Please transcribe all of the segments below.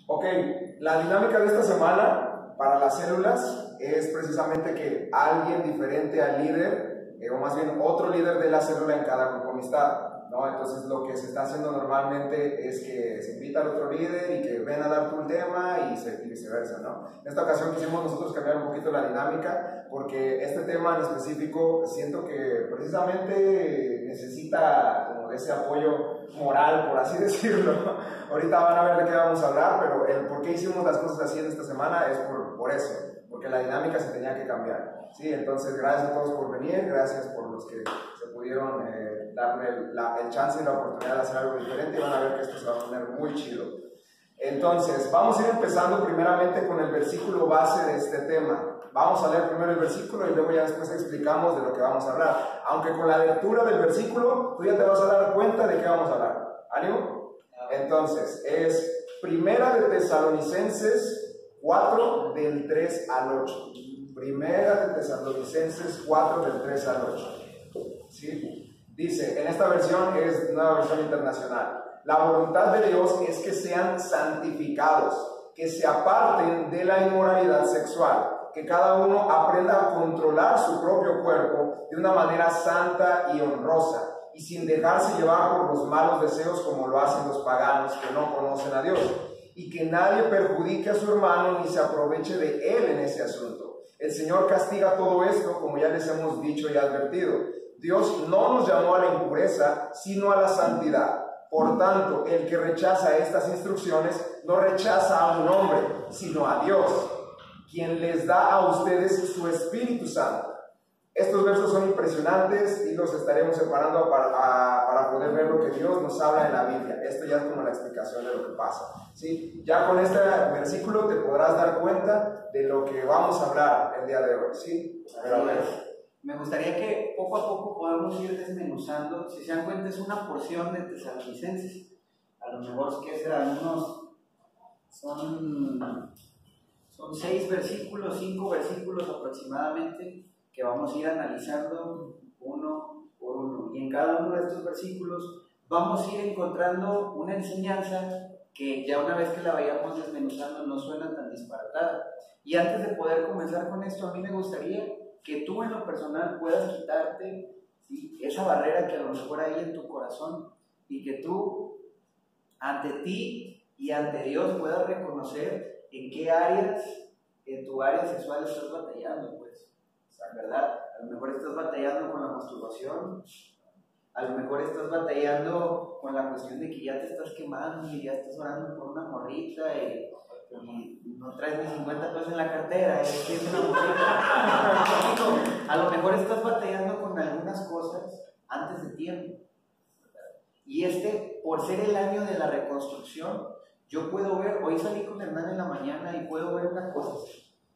Ok, la dinámica de esta semana para las células es precisamente que alguien diferente al líder, o más bien otro líder de la célula en cada grupo amistad, ¿no? Entonces lo que se está haciendo normalmente es que se invita al otro líder y que ven a dar tu tema y viceversa, ¿no? En esta ocasión quisimos nosotros cambiar un poquito la dinámica porque este tema en específico siento que precisamente necesita como ese apoyo moral, por así decirlo. Ahorita van a ver de qué vamos a hablar, pero el por qué hicimos las cosas así en esta semana es por eso, porque la dinámica se tenía que cambiar. Sí, entonces gracias a todos por venir, gracias por los que se pudieron darme el chance y la oportunidad de hacer algo diferente y van a ver que esto se va a poner muy chido. Entonces, vamos a ir empezando primeramente con el versículo base de este tema. Vamos a leer primero el versículo y luego ya después explicamos de lo que vamos a hablar. Aunque con la lectura del versículo tú ya te vas a dar cuenta de qué vamos a hablar. ¿Ánimo? Entonces, es Primera de Tesalonicenses 4 del 3 al 8. Primera de Tesalonicenses 4 del 3 al 8. ¿Sí? Dice, en esta versión es Nueva Versión Internacional. La voluntad de Dios es que sean santificados, que se aparten de la inmoralidad sexual, que cada uno aprenda a controlar su propio cuerpo de una manera santa y honrosa, y sin dejarse llevar por los malos deseos como lo hacen los paganos que no conocen a Dios, y que nadie perjudique a su hermano ni se aproveche de él en ese asunto. El Señor castiga todo esto, como ya les hemos dicho y advertido. Dios no nos llamó a la impureza, sino a la santidad. Por tanto, el que rechaza estas instrucciones no rechaza a un hombre, sino a Dios, quien les da a ustedes su Espíritu Santo. Estos versos son impresionantes y los estaremos separando para poder ver lo que Dios nos habla en la Biblia. Esto ya es como la explicación de lo que pasa, ¿sí? Ya con este versículo te podrás dar cuenta de lo que vamos a hablar el día de hoy, ¿sí? Pero a ver. Me gustaría que poco a poco podamos ir desmenuzando. Si se dan cuenta, es una porción de Tesalonicenses. A lo mejor, ¿qué serán? Son 6 versículos, 5 versículos aproximadamente, que vamos a ir analizando uno por uno. Y en cada uno de estos versículos vamos a ir encontrando una enseñanza que ya una vez que la vayamos desmenuzando no suena tan disparatada. Y antes de poder comenzar con esto, a mí me gustaría que tú en lo personal puedas quitarte, ¿sí?, esa barrera que a lo mejor hay en tu corazón y que tú ante ti y ante Dios puedas reconocer en qué áreas, en tu área sexual estás batallando, pues, ¿verdad? A lo mejor estás batallando con la masturbación, a lo mejor estás batallando con la cuestión de que ya te estás quemando y ya estás orando por una morrita y no traes ni 50 pesos en la cartera, es una morrita. A lo mejor estás batallando con algunas cosas antes de tiempo. Y por ser el año de la reconstrucción, yo puedo ver, hoy salí con Hernán en la mañana y puedo ver una cosa,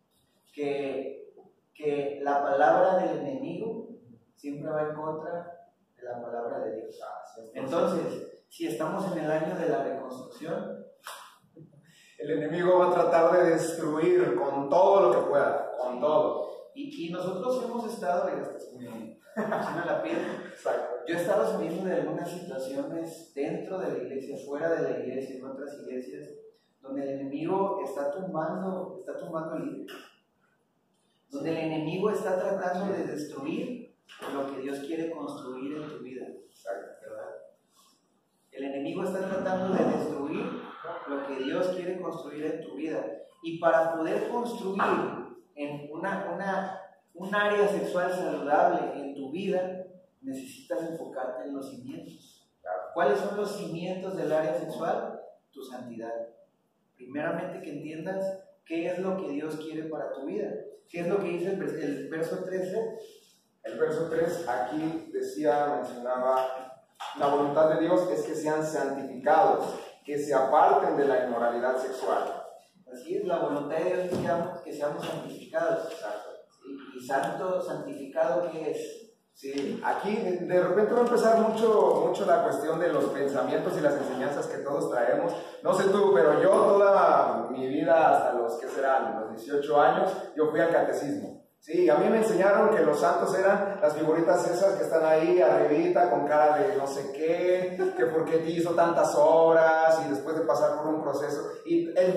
que la palabra del enemigo siempre va en contra de la palabra de Dios. Entonces, si estamos en el año de la reconstrucción, el enemigo va a tratar de destruir con todo lo que pueda, con todo. Y nosotros hemos estado, la piel. Exacto. Yo he estado saliendo de algunas situaciones dentro de la iglesia, fuera de la iglesia, en otras iglesias, donde el enemigo está tumbando líderes, donde el enemigo está tratando de destruir lo que Dios quiere construir en tu vida. ¿Verdad? El enemigo está tratando de destruir lo que Dios quiere construir en tu vida. Y para poder construir en un área sexual saludable en tu vida, necesitas enfocarte en los cimientos. ¿Cuáles son los cimientos del área sexual? Tu santidad. Primeramente, que entiendas qué es lo que Dios quiere para tu vida. ¿Qué es lo que dice el verso 13? El verso 3 aquí mencionaba, la voluntad de Dios es que sean santificados, que se aparten de la inmoralidad sexual. Así es, la voluntad de Dios es que seamos santificados. Exacto. ¿Sí? ¿Y santo, santificado qué es? Sí, aquí de repente va a empezar mucho la cuestión de los pensamientos y las enseñanzas que todos traemos. No sé tú, pero yo toda mi vida, hasta los 18 años, yo fui al catecismo. Sí, a mí me enseñaron que los santos eran las figuritas esas que están ahí arribita con cara de no sé qué, que por qué te hizo tantas obras y después de pasar por un proceso. Y el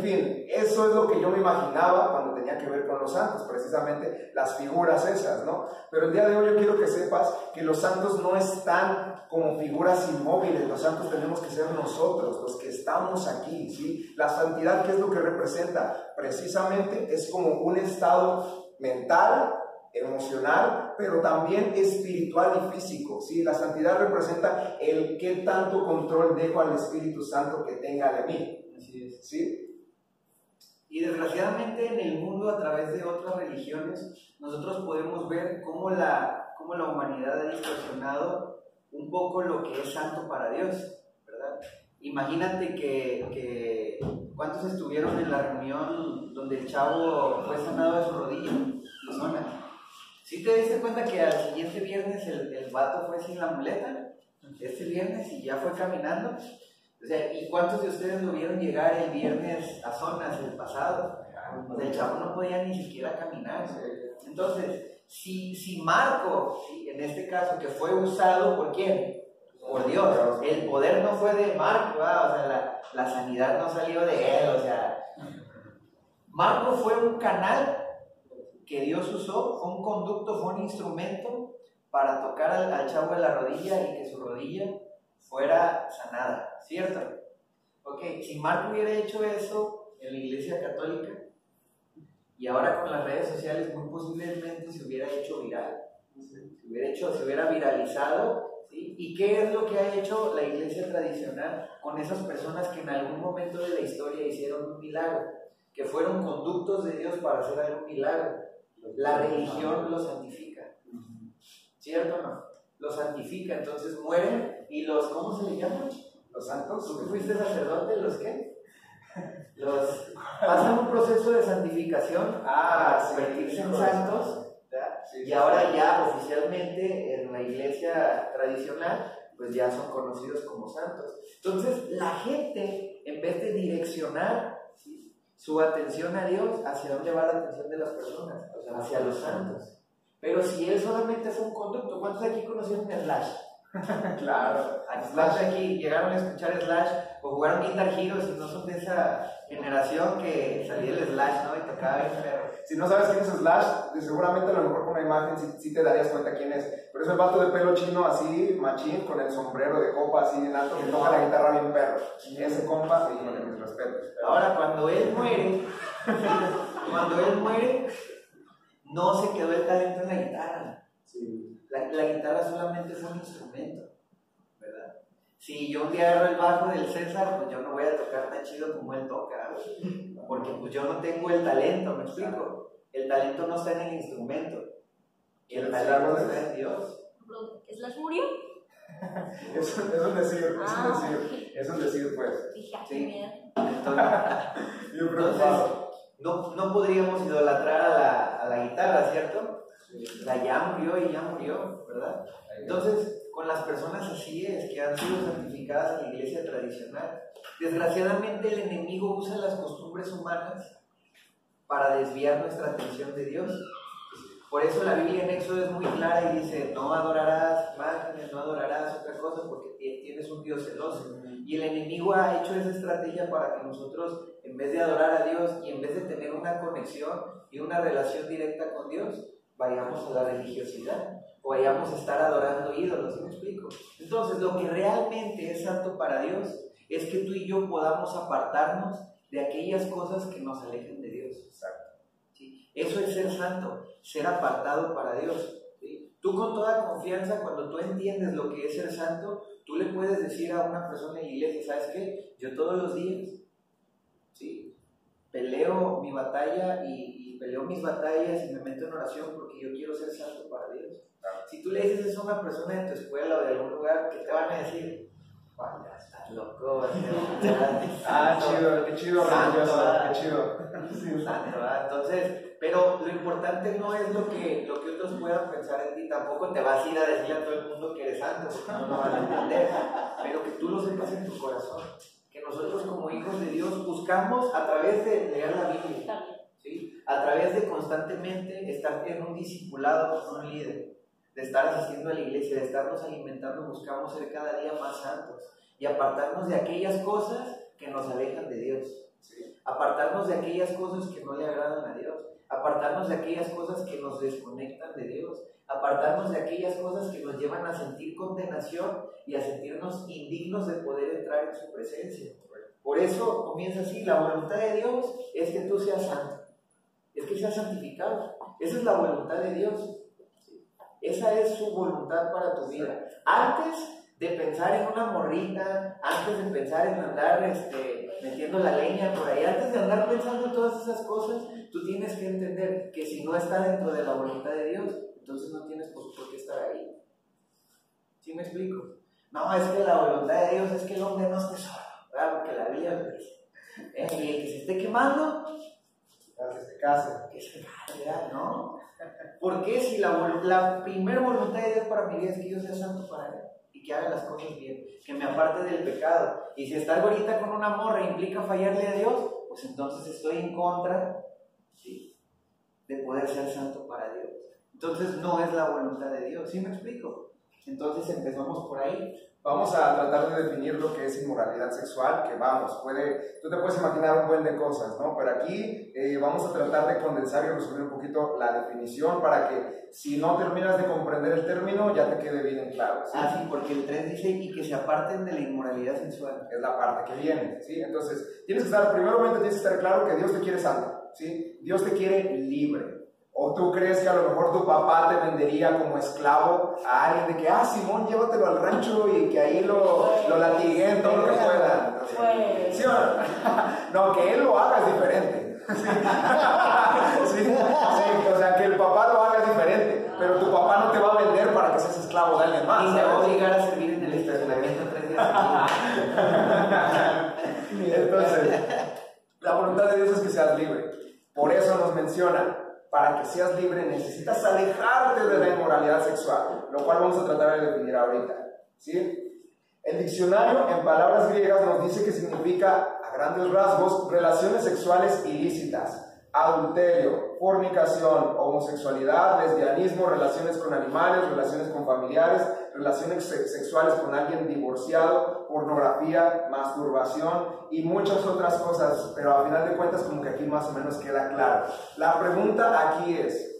En fin, eso es lo que yo me imaginaba cuando tenía que ver con los santos, precisamente las figuras esas, ¿no? Pero el día de hoy yo quiero que sepas que los santos no están como figuras inmóviles, los santos tenemos que ser nosotros, los que estamos aquí, ¿sí? La santidad, ¿qué es lo que representa? Precisamente es como un estado mental, emocional, pero también espiritual y físico, ¿sí? La santidad representa el qué tanto control dejo al Espíritu Santo que tenga de mí. Así es. ¿Sí? Y desgraciadamente en el mundo, a través de otras religiones, nosotros podemos ver cómo la humanidad ha distorsionado un poco lo que es santo para Dios, ¿verdad? Imagínate que ¿cuántos estuvieron en la reunión donde el chavo fue sanado de su rodilla, su zona? ¿Sí te diste cuenta que al siguiente viernes el vato fue sin la muleta? Este viernes y ya fue caminando. O sea, ¿y cuántos de ustedes lo vieron llegar el viernes a zonas el pasado? O sea, el chavo no podía ni siquiera caminar. Entonces, si Marco, ¿sí?, en este caso, que fue usado por ¿quién? Por Dios. El poder no fue de Marco, ¿verdad? O sea, la sanidad no salió de él. O sea, Marco fue un canal que Dios usó, fue un conducto, fue un instrumento para tocar al chavo de la rodilla y que su rodilla fuera sanada, ¿cierto? Ok, si Marco hubiera hecho eso en la Iglesia Católica y ahora con las redes sociales muy posiblemente se hubiera hecho viral, se hubiera viralizado, ¿sí? ¿Y qué es lo que ha hecho la Iglesia tradicional con esas personas que en algún momento de la historia hicieron un milagro, que fueron conductos de Dios para hacer algún milagro? La religión los santifica, ¿cierto o no? Los santifica, entonces mueren y los, ¿cómo se les llama? Los santos. ¿Tú que fuiste sacerdote? ¿Los qué? Los pasan un proceso de santificación a convertirse en santos, sí, y ahora ya oficialmente en la iglesia tradicional pues ya son conocidos como santos. Entonces la gente, en vez de direccionar, ¿sí?, su atención a Dios, ¿hacia dónde va la atención de las personas? O sea, hacia los santos. Pero si él solamente fue un conducto, ¿cuántos de aquí conocieron Slash? Claro. Slash de aquí llegaron a escuchar Slash o jugaron Guitar Hero, si no son de esa generación que salía el Slash, ¿no? Y tocaba bien feo. Si no sabes quién es Slash, seguramente a lo mejor con una imagen sí te darías cuenta quién es. Pero es el vato de pelo chino así, machín, con el sombrero de copa así en alto, que toca la guitarra bien perro. Ese compa, sí, con mis respetos. Ahora, cuando él muere, no se quedó el talento en la guitarra. Sí. La guitarra solamente fue un instrumento, ¿verdad? Si yo un día agarro el bajo del César, pues yo no voy a tocar tan chido como él toca, porque pues yo no tengo el talento, ¿me explico? El talento no está en el instrumento, el talento está en Dios. ¿Slash murió? Es un decir, es un decir, pues. Sí. Entonces, no podríamos idolatrar a la guitarra, ¿cierto? La ya murió, ¿verdad? Entonces, con las personas así es que han sido santificadas en la iglesia tradicional. Desgraciadamente, el enemigo usa las costumbres humanas para desviar nuestra atención de Dios. Por eso la Biblia en Éxodo es muy clara y dice: no adorarás imágenes, no adorarás otra cosa porque tienes un Dios celoso. Y el enemigo ha hecho esa estrategia para que nosotros, en vez de adorar a Dios y en vez de tener una conexión y una relación directa con Dios, vayamos a la religiosidad o vayamos a estar adorando ídolos, ¿sí me explico? Entonces, lo que realmente es santo para Dios es que tú y yo podamos apartarnos de aquellas cosas que nos alejen de Dios. Exacto. ¿Sí? Eso es ser santo, ser apartado para Dios. ¿Sí? Tú con toda confianza, cuando tú entiendes lo que es ser santo, tú le puedes decir a una persona en la iglesia: ¿sabes qué? Yo todos los días, ¿sí?, peleo mi batalla y peleo mis batallas y me meto en oración porque yo quiero ser santo para Dios. Si tú le dices eso a una persona de tu escuela o de algún lugar, ¿qué te van a decir? Vaya, estás loco. Chido, qué chido, religioso, qué chido. Santo, ¿verdad? Entonces, pero lo importante no es lo que otros puedan pensar en ti. Tampoco te vas a ir a decirle a todo el mundo que eres santo, porque no lo van a entender. Pero que tú lo sepas en tu corazón. Que nosotros como hijos de Dios buscamos a través de leer la Biblia, ¿sí?, a través de constantemente estar en un discipulado con un líder, de estar asistiendo a la iglesia, de estarnos alimentando, buscamos ser cada día más santos y apartarnos de aquellas cosas que nos alejan de Dios. ¿Sí? apartarnos de aquellas cosas que no le agradan a Dios, apartarnos de aquellas cosas que nos desconectan de Dios, apartarnos de aquellas cosas que nos llevan a sentir condenación y a sentirnos indignos de poder entrar en su presencia. Por eso comienza así: la voluntad de Dios es que tú seas santo, es que seas santificado. Esa es la voluntad de Dios. Esa es su voluntad para tu vida. Antes de pensar en una morrita, antes de pensar en andar metiendo la leña por ahí, antes de andar pensando en todas esas cosas, tú tienes que entender que si no está dentro de la voluntad de Dios, entonces no tienes por qué estar ahí. ¿Sí me explico? No, es que la voluntad de Dios es que el hombre no esté solo, ¿verdad? Porque la Biblia lo dice. Y el que se esté quemando, que se case. Que se case, ¿no? Porque si la primera voluntad de Dios para mi vida es que yo sea santo para Él y que haga las cosas bien, que me aparte del pecado. Y si estar ahorita con una morra implica fallarle a Dios, pues entonces estoy en contra, ¿sí?, de poder ser santo para Dios. Entonces no es la voluntad de Dios. ¿Sí me explico? Entonces empezamos por ahí. Vamos a tratar de definir lo que es inmoralidad sexual, que tú te puedes imaginar un buen de cosas, ¿no? Pero aquí vamos a tratar de condensar y resumir un poquito la definición para que si no terminas de comprender el término ya te quede bien en claro, ¿sí? Sí, porque el 3 dice: y que se aparten de la inmoralidad sexual. Es la parte que viene, ¿sí? Entonces, primeramente tienes que estar claro que Dios te quiere santo, ¿sí? Dios te quiere libre. ¿O tú crees que a lo mejor tu papá te vendería como esclavo a alguien de que, Simón, llévatelo al rancho y que ahí lo latiguen todo lo que puedan? ¿Sí o no? No, que él lo haga es diferente. Sí, o sea, que el papá lo haga es diferente, pero tu papá no te va a vender para que seas esclavo de alguien más. Y te va a obligar a servir en el estacionamiento 3 días. Entonces, la voluntad de Dios es que seas libre. Por eso nos menciona: para que seas libre necesitas alejarte de la inmoralidad sexual, lo cual vamos a tratar de definir ahorita, ¿sí? El diccionario, en palabras griegas, nos dice que significa, a grandes rasgos, relaciones sexuales ilícitas, adulterio, fornicación, homosexualidad, lesbianismo, relaciones con animales, relaciones con familiares, relaciones sexuales con alguien divorciado, pornografía, masturbación y muchas otras cosas, pero a final de cuentas como que aquí más o menos queda claro. La pregunta aquí es: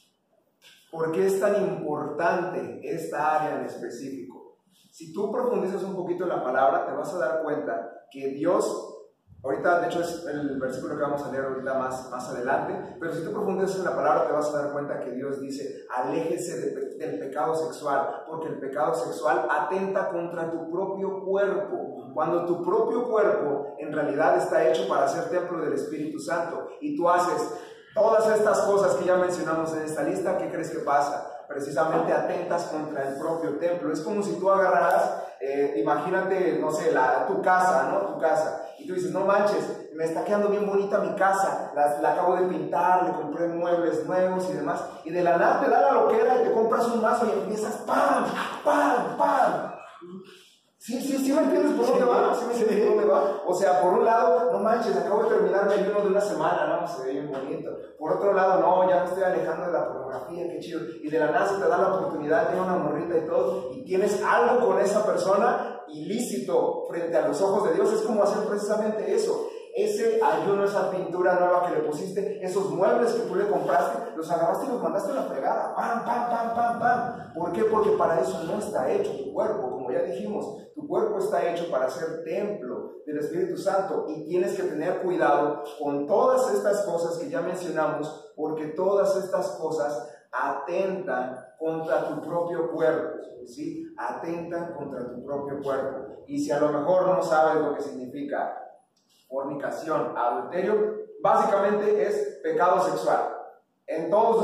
¿por qué es tan importante esta área en específico? Si tú profundizas un poquito en la palabra, te vas a dar cuenta que Dios, ahorita de hecho es el versículo que vamos a leer ahorita más adelante, pero si tú profundizas en la palabra te vas a dar cuenta que Dios dice: aléjese del pecado sexual, porque el pecado sexual atenta contra tu propio cuerpo, cuando tu propio cuerpo en realidad está hecho para ser templo del Espíritu Santo, y tú haces todas estas cosas que ya mencionamos en esta lista. ¿Qué crees que pasa? Precisamente atentas contra el propio templo. Es como si tú agarraras, imagínate, no sé, tu casa, ¿no? Tu casa. Y tú dices: no manches, me está quedando bien bonita mi casa, la acabo de pintar, le compré muebles nuevos y demás. Y de la nada te da la loquera y te compras un mazo y empiezas ¡pam! ¡pam! ¡pam! ¿Sí me entiendes por dónde va? ¿Sí me entiendes por dónde va? O sea, por un lado, no manches, acabo de terminar mi ayuno de una semana, no, se ve bien bonito. Por otro lado, no, ya me estoy alejando de la pornografía, qué chido. Y de la nada se te da la oportunidad de una morrita y todo, y tienes algo con esa persona ilícito frente a los ojos de Dios. Es como hacer precisamente eso. Ese ayuno, esa pintura nueva que le pusiste, esos muebles que tú le compraste, los agarraste y los mandaste a la fregada. ¡Pam, pam, pam, pam, pam! ¿Por qué? Porque para eso no está hecho tu cuerpo. Como ya dijimos, tu cuerpo está hecho para ser templo del Espíritu Santo, y tienes que tener cuidado con todas estas cosas que ya mencionamos, porque todas estas cosas atentan contra tu propio cuerpo, ¿sí? Atentan contra tu propio cuerpo. Y si a lo mejor no sabes lo que significa fornicación, adulterio, básicamente es pecado sexual, en todos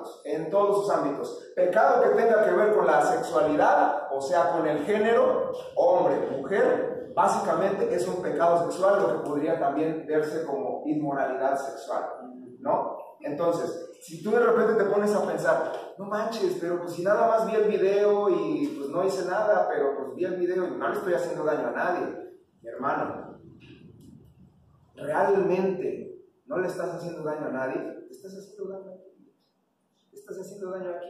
sus ámbitos, pecado que tenga que ver con la sexualidad, o sea, con el género, hombre, mujer, básicamente es un pecado sexual, lo que podría también verse como inmoralidad sexual, ¿no? Entonces, si tú de repente te pones a pensar: no manches, pero pues si nada más vi el video y pues no hice nada, pero pues vi el video y no le estoy haciendo daño a nadie, mi hermano, realmente no le estás haciendo daño a nadie, te estás haciendo daño a ti. Estás haciendo daño aquí.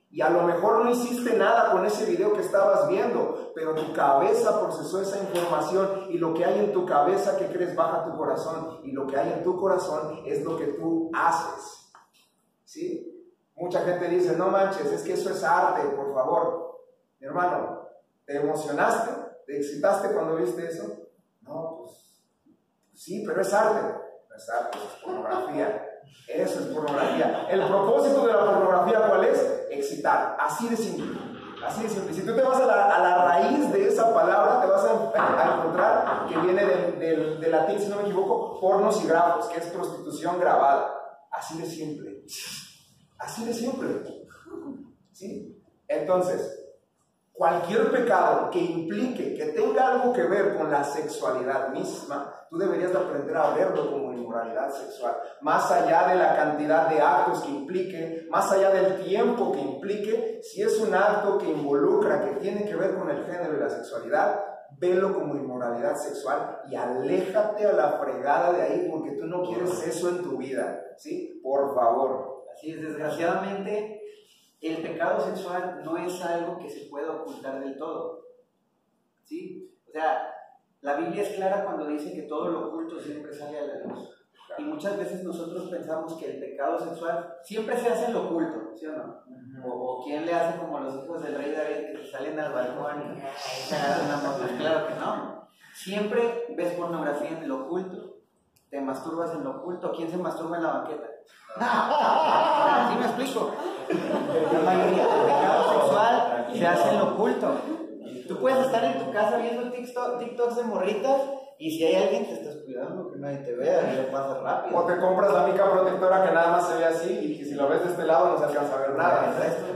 Y a lo mejor no hiciste nada con ese video que estabas viendo, pero tu cabeza procesó esa información y lo que hay en tu cabeza, ¿qué crees? Baja a tu corazón. Y lo que hay en tu corazón es lo que tú haces. ¿Sí? Mucha gente dice, no manches, es que eso es arte, por favor. Mi hermano, ¿te emocionaste? ¿Te excitaste cuando viste eso? No, pues sí, pero es arte. No es arte, es pornografía. Eso es pornografía. El propósito de la pornografía, ¿cuál es? Excitar. Así de simple. Así de simple. Si tú te vas a la raíz de esa palabra, te vas a encontrar que viene del latín, si no me equivoco, pornos y grafos, que es prostitución grabada. Así de simple. Así de simple. ¿Sí? Entonces, cualquier pecado que implique, que tenga algo que ver con la sexualidad misma, tú deberías de aprender a verlo como inmoralidad sexual. Más allá de la cantidad de actos que implique, más allá del tiempo que implique, si es un acto que involucra, que tiene que ver con el género y la sexualidad, velo como inmoralidad sexual y aléjate a la fregada de ahí porque tú no quieres eso en tu vida, ¿sí? Por favor. Así es, desgraciadamente, el pecado sexual no es algo que se pueda ocultar del todo, ¿sí? O sea, la Biblia es clara cuando dice que todo lo oculto siempre sale a la luz. Y muchas veces nosotros pensamos que el pecado sexual siempre se hace en lo oculto, ¿sí o no? O quién le hace como los hijos del rey David que salen al balcón y se agarran una moto. Claro que no. Siempre ves pornografía en lo oculto, te masturbas en lo oculto. ¿Quién se masturba en la banqueta? ¿Sí me explico? La mayoría del pecado sexual se hace en lo oculto. Tú puedes estar en tu casa viendo TikToks de morritas y si hay alguien te estás cuidando que nadie te vea y lo pasas rápido. O te compras la mica protectora que nada más se ve así y que si lo ves de este lado no se alcanza a ver nada.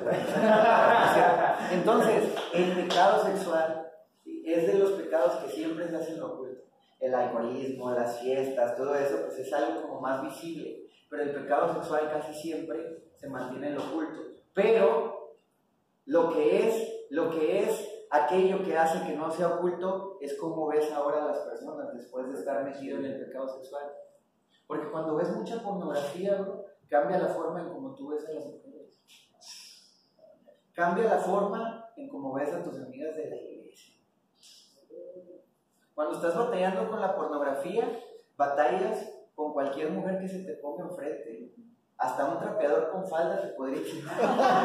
Entonces, el pecado sexual es de los pecados que siempre se hacen en lo oculto. El alcoholismo, las fiestas, todo eso pues es algo como más visible. Pero el pecado sexual casi siempre se mantiene en lo oculto. Pero lo que es aquello que hace que no sea oculto es como ves ahora a las personas después de estar metido en el pecado sexual. Porque cuando ves mucha pornografía, bro, cambia la forma en cómo tú ves a las mujeres. Cambia la forma en cómo ves a tus amigas de la iglesia. Cuando estás batallando con la pornografía, batallas con cualquier mujer que se te ponga enfrente. Hasta un trapeador con falda te podría chingar.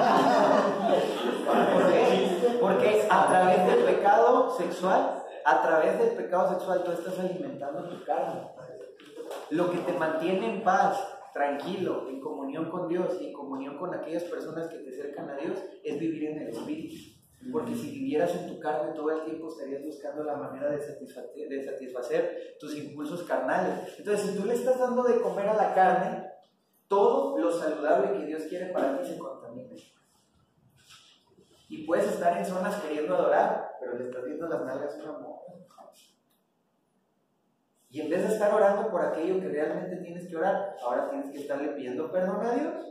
¿Por qué? Porque a través del pecado sexual tú estás alimentando tu carne. Lo que te mantiene en paz, tranquilo, en comunión con Dios y en comunión con aquellas personas que te acercan a Dios es vivir en el Espíritu. Porque si vivieras en tu carne todo el tiempo estarías buscando la manera de satisfacer tus impulsos carnales. Entonces, si tú le estás dando de comer a la carne, todo lo saludable que Dios quiere para ti se contamina. Y puedes estar en zonas queriendo adorar, pero le estás viendo las nalgas a una mujer. Y en vez de estar orando por aquello que realmente tienes que orar, ahora tienes que estarle pidiendo perdón a Dios.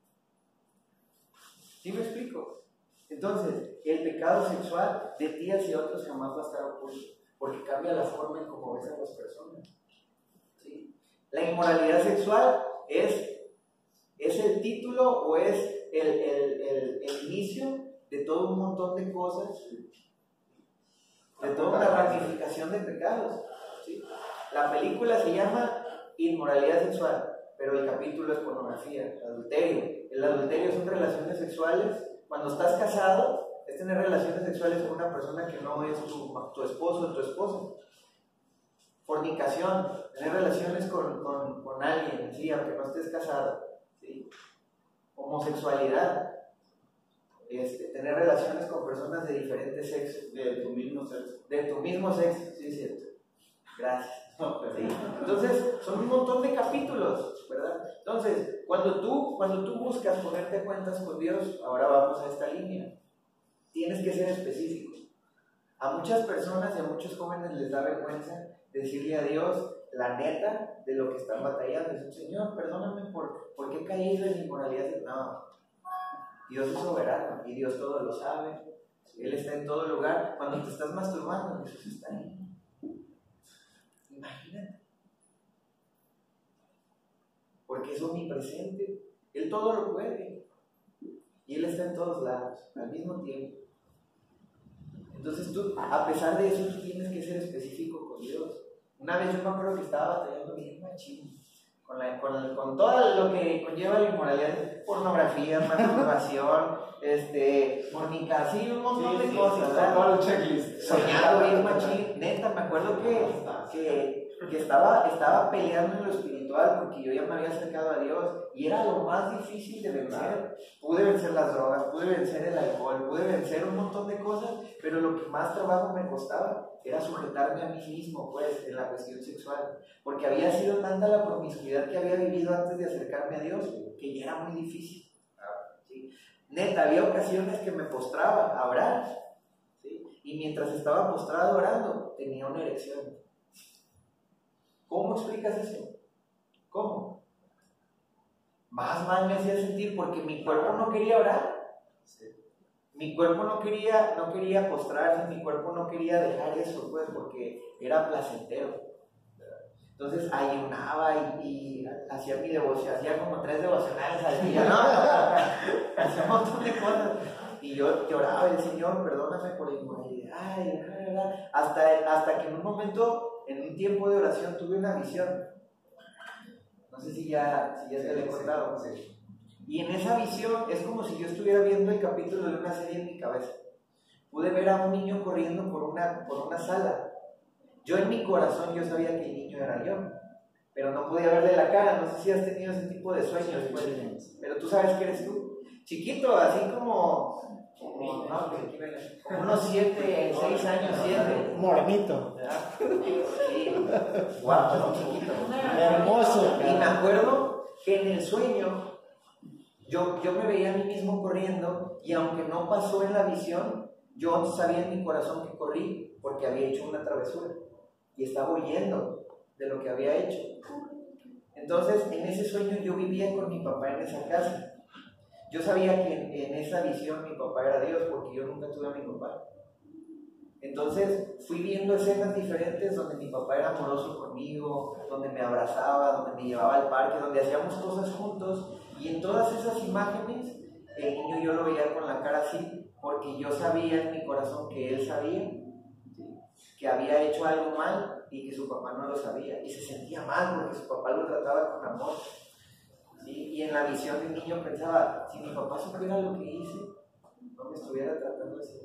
¿Sí me explico? Entonces, el pecado sexual de ti hacia otros jamás va a estar oculto, porque cambia la forma en cómo ves a las personas. ¿Sí? La inmoralidad sexual es el título o es el inicio de todo un montón de cosas, de toda una ramificación de pecados. ¿Sí? La película se llama Inmoralidad Sexual, pero el capítulo es pornografía, adulterio. El adulterio son relaciones sexuales. Cuando estás casado, es tener relaciones sexuales con una persona que no es tu esposo o tu esposa. Fornicación, tener relaciones con alguien, ¿sí? Aunque no estés casado. ¿Sí? Homosexualidad, tener relaciones con personas de diferentes sexos. De tu mismo sexo. De tu mismo sexo, sí, es cierto. Gracias. ¿Sí? Entonces, son un montón de capítulos, ¿verdad? Entonces, cuando tú buscas ponerte cuentas con Dios, ahora vamos a esta línea. Tienes que ser específico. A muchas personas y a muchos jóvenes les da vergüenza decirle a Dios la neta de lo que están batallando. Dicen, Señor, perdóname por qué he caído en inmoralidad. No, Dios es soberano y Dios todo lo sabe. Él está en todo lugar. Cuando te estás masturbando, Jesús está ahí. Imagínate. Porque es omnipresente. Él todo lo puede. Y Él está en todos lados, al mismo tiempo. Entonces tú, a pesar de eso, tú tienes que ser específico con Dios. Una vez yo me acuerdo que estaba batallando bien machín con todo lo que conlleva la inmoralidad, pornografía, masturbación, fornicación, un montón de cosas. Todo el checklist. Soñado bien machín. Neta, me acuerdo que estaba peleando en lo espiritual porque yo ya me había acercado a Dios y era lo más difícil de vencer. Pude vencer las drogas, pude vencer el alcohol, pude vencer un montón de cosas, pero lo que más trabajo me costaba era sujetarme a mí mismo, pues, en la cuestión sexual, porque había sido tanta la promiscuidad que había vivido antes de acercarme a Dios que ya era muy difícil. ¿Sí? Neta, había ocasiones que me postraba a orar, ¿sí? Y mientras estaba postrado orando tenía una erección. ¿Cómo explicas eso? ¿Cómo? Más mal me hacía sentir porque mi cuerpo no quería orar. Mi cuerpo no quería postrarse, mi cuerpo no quería dejar eso, pues, porque era placentero. Entonces ayunaba y hacía mi devoción, hacía como 3 devocionales al día, ¿no? Hacía un montón de cosas. Y yo lloraba, el Señor, perdóname por la inmoralidad, hasta que en un momento, en un tiempo de oración, tuve una visión. No sé si ya te lo he contado. Sí. Y en esa visión es como si yo estuviera viendo el capítulo de una serie en mi cabeza. Pude ver a un niño corriendo por una sala. Yo en mi corazón yo sabía que el niño era yo, pero no podía verle la cara. No sé si has tenido ese tipo de sueños, pues, pero tú sabes que eres tú. Chiquito, así como unos 7, 6 años, 7. Morenito. Sí, guapo, chiquito. Hermoso. Y me acuerdo que en el sueño yo me veía a mí mismo corriendo y aunque no pasó en la visión, yo sabía en mi corazón que corrí porque había hecho una travesura y estaba huyendo de lo que había hecho. Entonces, en ese sueño yo vivía con mi papá en esa casa. Yo sabía que en esa visión mi papá era Dios porque yo nunca tuve a mi papá. Entonces fui viendo escenas diferentes donde mi papá era amoroso conmigo, donde me abrazaba, donde me llevaba al parque, donde hacíamos cosas juntos, y en todas esas imágenes el niño yo lo veía con la cara así porque yo sabía en mi corazón que él sabía, ¿sí?, que había hecho algo mal y que su papá no lo sabía y se sentía mal porque su papá lo trataba con amor, ¿sí? Y en la visión el niño pensaba, si mi papá supiera lo que hice, no me estuviera tratando así.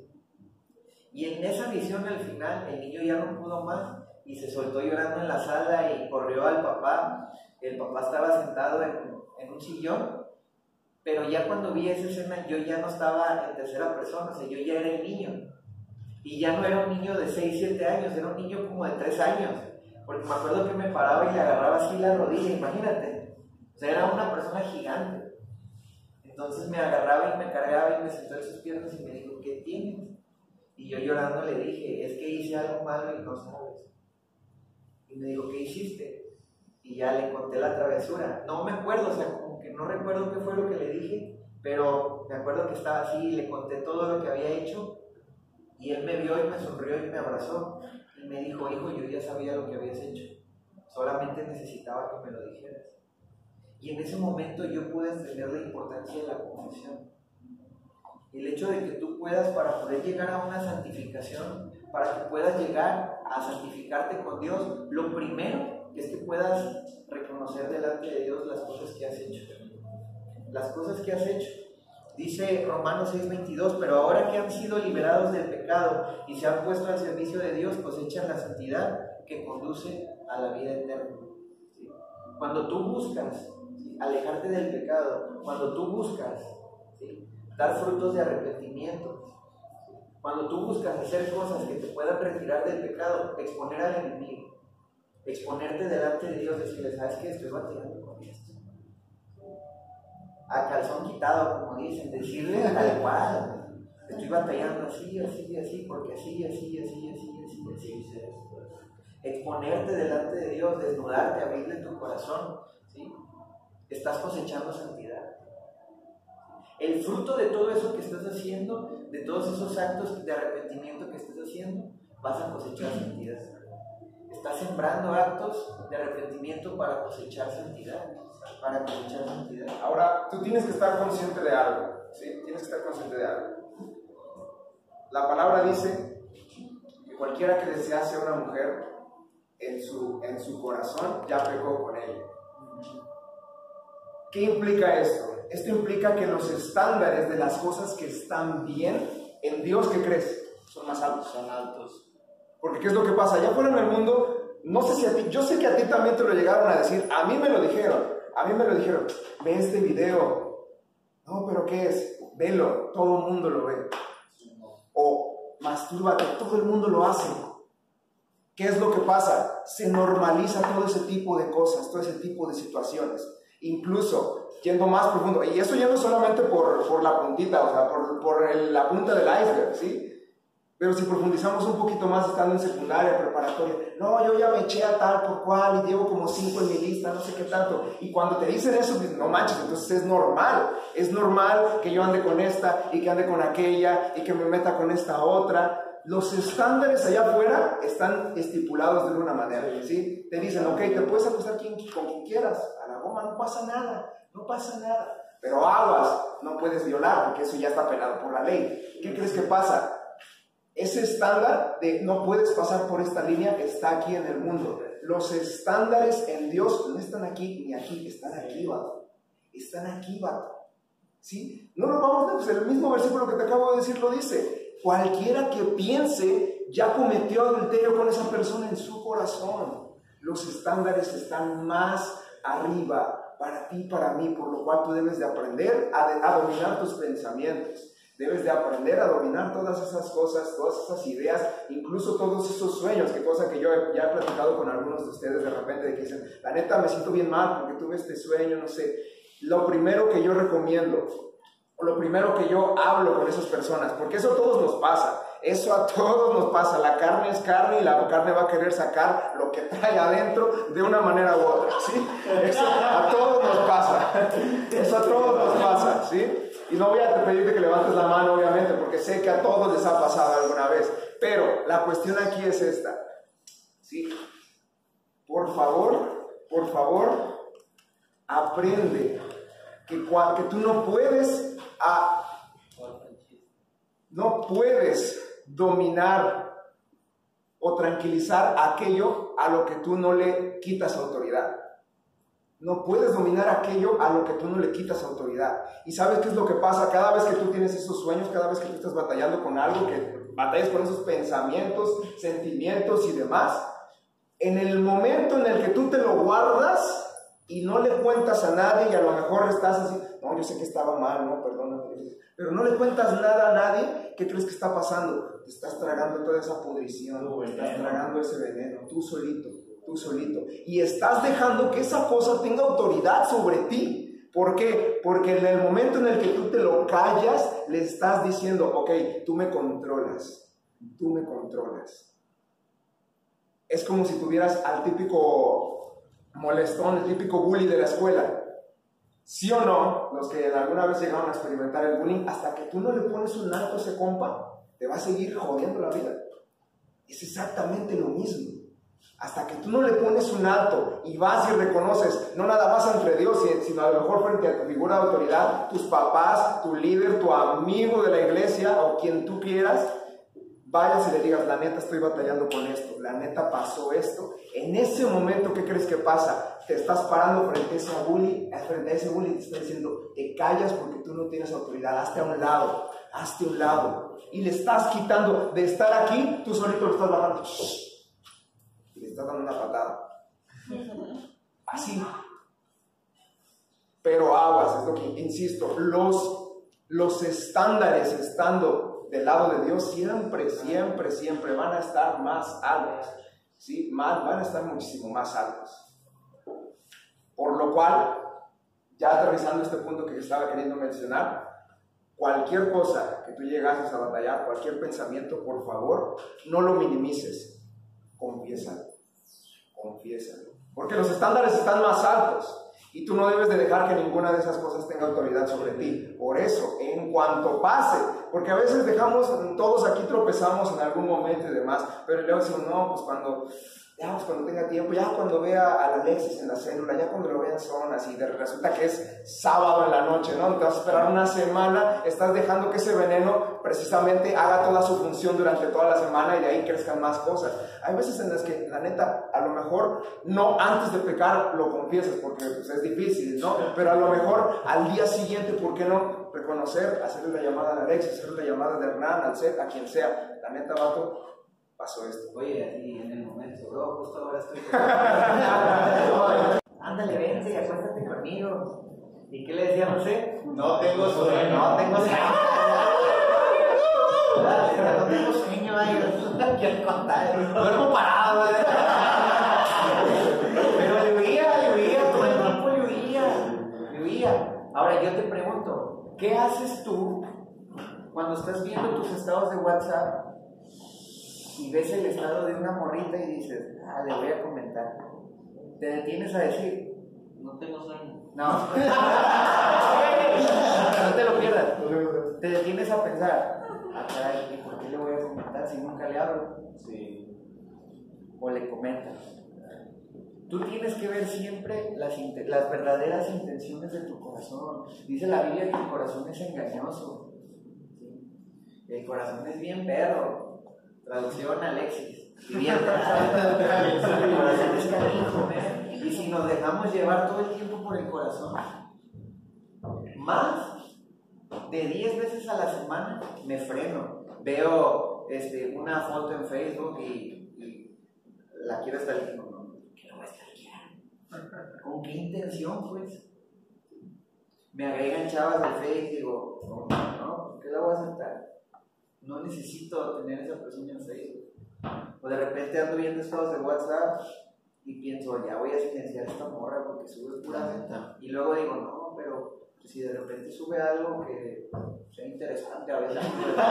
Y en esa visión al final el niño ya no pudo más y se soltó llorando en la sala y corrió al papá. El papá estaba sentado en un sillón, pero ya cuando vi esa escena yo ya no estaba en tercera persona, o sea, yo ya era el niño. Y ya no era un niño de 6, 7 años, era un niño como de 3 años, porque me acuerdo que me paraba y le agarraba así la rodilla, imagínate. O sea, era una persona gigante. Entonces me agarraba y me cargaba y me sentó en sus piernas y me dijo, ¿qué tienes? Y yo llorando le dije, es que hice algo malo y no sabes. Y me dijo, ¿qué hiciste? Y ya le conté la travesura. No me acuerdo, o sea, como que no recuerdo qué fue lo que le dije, pero me acuerdo que estaba así y le conté todo lo que había hecho. Y él me vio y me sonrió y me abrazó. Y me dijo, hijo, yo ya sabía lo que habías hecho. Solamente necesitaba que me lo dijeras. Y en ese momento yo pude entender la importancia de la confesión. El hecho de que tú puedas, para poder llegar a una santificación, para que puedas llegar a santificarte con Dios, lo primero es que puedas reconocer delante de Dios las cosas que has hecho. Las cosas que has hecho. Dice Romanos 6:22, pero ahora que han sido liberados del pecado y se han puesto al servicio de Dios, cosechan la santidad que conduce a la vida eterna. ¿Sí? Cuando tú buscas, ¿sí?, alejarte del pecado, cuando tú buscas, ¿sí?, dar frutos de arrepentimiento, cuando tú buscas hacer cosas que te puedan retirar del pecado, exponer al enemigo, exponerte delante de Dios, decirle, ¿sabes qué? Estoy batallando con esto. A calzón quitado, como dicen, decirle tal cual, estoy batallando así, porque así. Exponerte delante de Dios, desnudarte, abrirle tu corazón, ¿sí? Estás cosechando santidad. El fruto de todo eso que estás haciendo, de todos esos actos de arrepentimiento que estás haciendo, vas a cosechar santidad. Estás sembrando actos de arrepentimiento para cosechar santidad. Ahora, tú tienes que estar consciente de algo. ¿sí? Tienes que estar consciente de algo. La palabra dice que cualquiera que desease a una mujer en su corazón ya pecó con ella. ¿Qué implica esto? Esto implica que los estándares de las cosas que están bien en Dios, ¿qué crees? Son más altos. Son altos. Porque ¿qué es lo que pasa? Allá afuera en el mundo, no sé si a ti, yo sé que a ti también te lo llegaron a decir, a mí me lo dijeron, ve este video. No, pero ¿qué es? Velo, todo el mundo lo ve. O mastúrbate, todo el mundo lo hace. ¿Qué es lo que pasa? Se normaliza todo ese tipo de cosas, todo ese tipo de situaciones. Incluso yendo más profundo, y eso yendo solamente por la puntita, o sea, por la punta del iceberg, ¿sí? Pero si profundizamos un poquito más estando en secundaria, preparatoria, no, yo ya me eché a tal por cual y llevo como 5 en mi lista, no sé qué tanto. Y cuando te dicen eso, dices, no manches, entonces es normal que yo ande con esta y que ande con aquella y que me meta con esta otra. Los estándares allá afuera están estipulados de una manera, ¿sí? Te dicen, ok, te puedes acostar con quien quieras, a la goma, no pasa nada. Pero aguas, no puedes violar, porque eso ya está penado por la ley. ¿Qué crees que pasa? Ese estándar de no puedes pasar por esta línea está aquí en el mundo. Los estándares en Dios no están aquí ni aquí, están aquí, vato. Están aquí, vato. ¿Sí? No lo vamos a ver, pues el mismo versículo que te acabo de decir lo dice. Cualquiera que piense ya cometió adulterio con esa persona en su corazón. Los estándares están más arriba para ti y para mí, por lo cual tú debes de aprender a dominar tus pensamientos. Debes de aprender a dominar todas esas cosas, todas esas ideas, incluso todos esos sueños, que cosa que yo ya he platicado con algunos de ustedes de repente, de que dicen, la neta me siento bien mal porque tuve este sueño, no sé. Lo primero que yo recomiendo, o lo primero que yo hablo con esas personas, porque eso a todos nos pasa, la carne es carne y la carne va a querer sacar lo que trae adentro de una manera u otra, ¿sí? Eso a todos nos pasa, ¿sí? Y no voy a pedirte que levantes la mano, obviamente, porque sé que a todos les ha pasado alguna vez. Pero la cuestión aquí es esta. ¿Sí? Por favor, aprende que tú no puedes dominar o tranquilizar aquello a lo que tú no le quitas autoridad. No puedes dominar aquello a lo que tú no le quitas autoridad. ¿Y sabes qué es lo que pasa? Cada vez que tú tienes esos sueños, cada vez que tú estás batallando con algo, que batallas con esos pensamientos, sentimientos y demás, en el momento en el que tú te lo guardas y no le cuentas a nadie y a lo mejor estás así, no, yo sé que estaba mal, no, perdóname, pero no le cuentas nada a nadie, ¿qué crees que está pasando? Te estás tragando toda esa pudrición, te estás tragando ese veneno, tú solito. Y estás dejando que esa cosa tenga autoridad sobre ti. ¿Por qué? Porque en el momento en el que tú te lo callas, le estás diciendo, ok, tú me controlas. Es como si tuvieras al típico molestón, el típico bully de la escuela. ¿Sí o no? Los que alguna vez llegaron a experimentar el bullying, hasta que tú no le pones un alto a ese compa, te va a seguir jodiendo la vida. Es exactamente lo mismo. Hasta que tú no le pones un alto y vas y reconoces, no nada más entre Dios, sino a lo mejor frente a tu figura de autoridad, tus papás, tu líder, tu amigo de la iglesia o quien tú quieras, vayas y le digas, la neta estoy batallando con esto, la neta pasó esto. En ese momento, ¿qué crees que pasa? Te estás parando frente a ese bully y te está diciendo, te callas porque tú no tienes autoridad, hazte a un lado. Y le estás quitando de estar aquí, tú solito lo estás bajando. Y le estás dando una patada. Así. Pero aguas, es lo que insisto, los estándares estando del lado de Dios siempre van a estar más altos. ¿Sí? Van a estar muchísimo más altos. Por lo cual, ya aterrizando este punto que estaba queriendo mencionar, cualquier cosa que tú llegases a batallar, cualquier pensamiento, por favor, no lo minimices. Confiésalo. Porque los estándares están más altos y tú no debes de dejar que ninguna de esas cosas tenga autoridad sobre ti. Por eso, en cuanto pase, porque a veces todos aquí tropezamos en algún momento y demás, pero luego decimos, no, pues ya pues, cuando tenga tiempo, ya cuando vea a Alexis en la célula, ya cuando lo vea en zonas, y resulta que es sábado en la noche, ¿no? Te vas a esperar una semana, estás dejando que ese veneno precisamente haga toda su función durante toda la semana y de ahí crezcan más cosas. Hay veces en las que, la neta, a lo mejor no antes de pecar lo confiesas porque pues, es difícil, ¿no? Pero a lo mejor al día siguiente, ¿por qué no? Reconocer, hacerle la llamada a Alexis, hacerle la llamada de Hernán, al Seth, a quien sea. La neta, vato, pasó esto. Oye, así en el momento, bro, justo ahora estoy. Ándale, vente y acuéstate conmigo. ¿Y qué le decía José? No tengo sueño. No tengo sueño. No tengo sueño, ay, quiero contar. Duermo parado, pero le huía, todo el tiempo le huía. Ahora yo te pregunto, ¿qué haces tú cuando estás viendo tus estados de WhatsApp y ves el estado de una morrita y dices, le voy a comentar? Te detienes a decir, No tengo sueño. no, no te lo pierdas. Te detienes a pensar, caray, ¿por qué le voy a comentar si nunca le hablo? Sí. O le comentas. Tú tienes que ver siempre las verdaderas intenciones de tu corazón. Dice la Biblia que el corazón es engañoso. ¿Sí? El corazón es bien perro. Traducción Alexis. Y bien perro. El corazón es canijo, ¿eh? Y si nos dejamos llevar todo el tiempo por el corazón, más de 10 veces a la semana me freno. Veo una foto en Facebook y la quiero estar diciendo, no, ¿qué la voy a estar? ¿Con qué intención, pues? Me agregan chavas al Facebook y digo, no, ¿por qué la voy a aceptar? No necesito tener esa persona en Facebook. O de repente ando viendo estados de WhatsApp y pienso, ya voy a silenciar esta morra porque sube pura venta. Y luego digo, no, pero si de repente sube algo que sea interesante, a veces.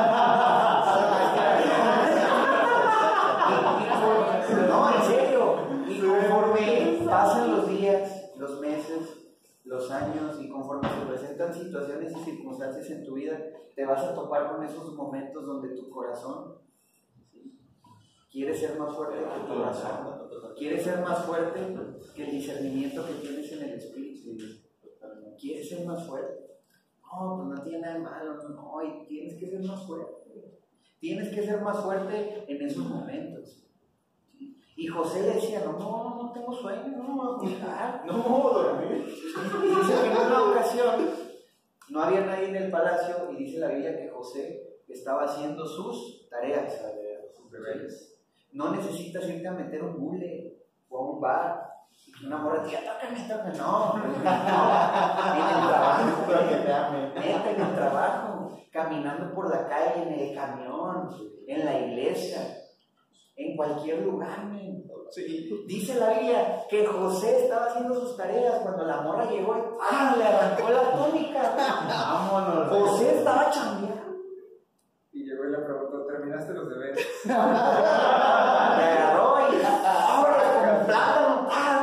No, en serio. Y conforme pasan los días, los meses, los años, y conforme se presentan situaciones y circunstancias en tu vida, te vas a topar con esos momentos donde tu corazón, ¿sí?, quiere ser más fuerte que tu corazón, quiere ser más fuerte que el discernimiento que tienes en el espíritu. ¿Quieres ser más fuerte? No, pues no tiene nada de malo, no, y tienes que ser más fuerte. Tienes que ser más fuerte en esos momentos. ¿Sí? Y José le decía, no tengo sueño, no me voy a acostar. No puedo dormir. Dice que en una ocasión no había nadie en el palacio y dice la Biblia que José estaba haciendo sus tareas. Sus deberes. No necesitas irte a meter un bule o a un bar. Una morra tía, tócame, no, en el trabajo, neta, en el trabajo, caminando por la calle, en el camión, en la iglesia, en cualquier lugar. Sí. Dice la Biblia que José estaba haciendo sus tareas cuando la morra llegó y le arrancó la túnica. Vámonos. José estaba chambeando. Y llegó y le preguntó, ¿terminaste los deberes? Me agarró y ahora con plátano.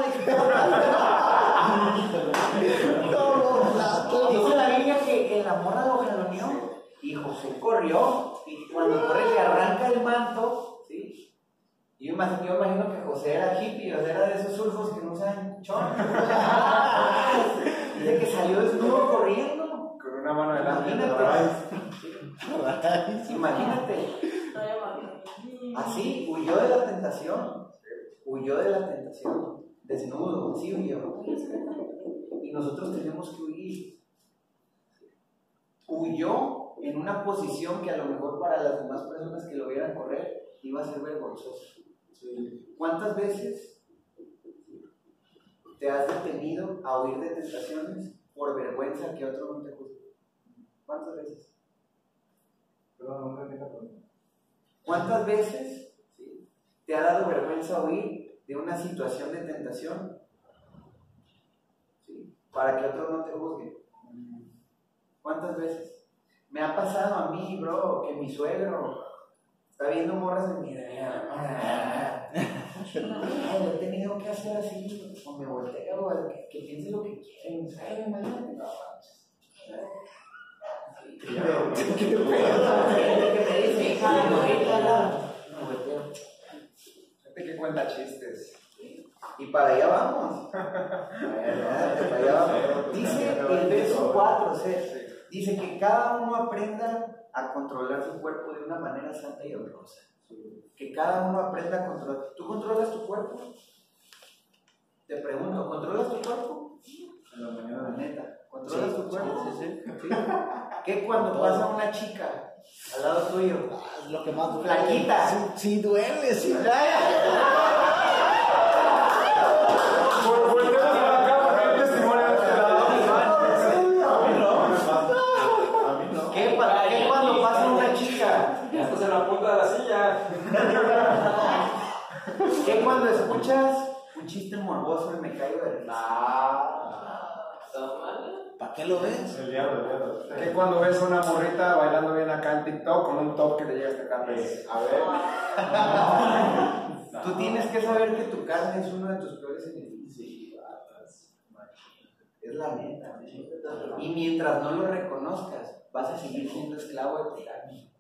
Dice la Biblia que la morra lo jaloneó y José corrió, y cuando corre le arranca el manto, ¿sí? Yo imagino que José era hippie, o sea, era de esos surfos que no usan chorro. Dice que salió desnudo corriendo. Con una mano delante. Imagínate. Así huyó de la tentación. Huyó de la tentación. Desnudo, así huyó. Y nosotros tenemos que huir. Huyó en una posición que a lo mejor para las demás personas que lo vieran correr iba a ser vergonzoso. ¿Cuántas veces te has detenido a huir de tentaciones por vergüenza que otro no te juzgue? ¿Cuántas veces? ¿Cuántas veces te ha dado vergüenza huir de una situación de tentación, ¿sí?, para que otro no te juzgue? ¿Cuántas veces? Me ha pasado a mí, bro, que mi suegro está viendo morras en mi idea. He tenido que hacer así, o me volteo, que piense lo que quieren. Imagínate, no, que me dice, hija, me volteo. cuenta chistes. Y para allá vamos. Para allá vamos. Dice el verso 4, dice que cada uno aprenda a controlar su cuerpo de una manera santa y honrosa. Que cada uno aprenda a controlar. ¿Tú controlas tu cuerpo? Te pregunto, ¿controlas tu cuerpo? En la mañana, la neta. ¿Controlas tu cuerpo? Sí. ¿Qué cuando pasa una chica al lado tuyo? Lo que más duele. Flaquita. Sí, duele, sí. Volteamos para acá porque hay testimonio de este lado. ¿Qué cuando pasa una chica? Ya estás en la punta de la silla. ¿Qué cuando escuchas un chiste morboso y me caigo de ¿Para qué lo ves? El diablo. Que cuando ves a una morrita bailando bien acá en TikTok con un top que te llega hasta acá. A ver. Tú tienes que saber que tu carne es uno de tus peores enemigos. Es la neta. Y mientras no lo reconozcas, vas a seguir siendo esclavo de tu carne.